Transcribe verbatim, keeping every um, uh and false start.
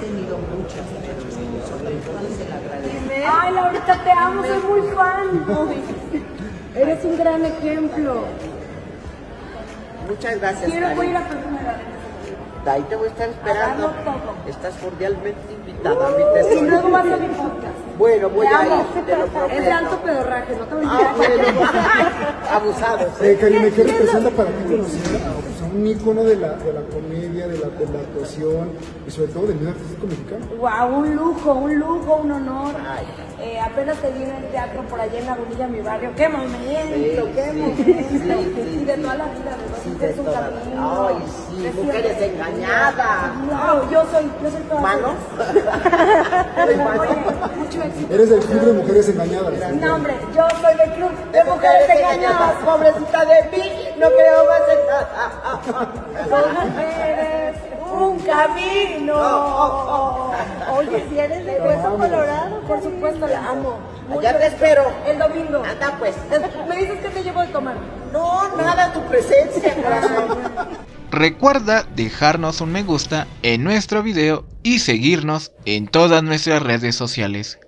tenido muchas, pero sobre todo se la agradezco. Ay, Laurita, te amo, soy muy fan. Eres un gran ejemplo. Muchas gracias. Quiero voy a ir a perfumar. Ahí te voy a estar esperando. Todo. Estás cordialmente invitada. Uh, y luego vas a mi podcast. Bueno, voy te a amo. ir, te lo prometo. Es de alto pedorraje, no te voy a Ah, bueno. Abusado. Eh, Karime, ¿qué representa para ti conocer a, pues, a un ícono de la, de la comedia, de la, de la actuación y sobre todo del medio artístico mexicano? Wow, un lujo, un lujo, un honor. Eh, apenas te vi en el teatro por allá en la Bonilla, mi barrio. ¡Qué momento! Sí, ¡Qué sí, momento! sí, sí. Y de toda la vida, de Sí, los de es un toda la- camino. Ay, sí, mujeres engañadas. No, yo soy, yo soy toda. ¿Mano? Oye, mucho éxito. Eres del club de mujeres engañadas. No, hombre, yo soy del club De mujeres engañadas, pobrecita de mí, no creo más en nada. Son mujeres, un camino. Oh, Oye, si eres de Hueso Colorado, por supuesto, la amo. Allá te espero. El domingo. Anda pues. ¿Me dices que te llevo de tomar? No, nada, tu presencia, corazón. Recuerda dejarnos un me gusta en nuestro video y seguirnos en todas nuestras redes sociales.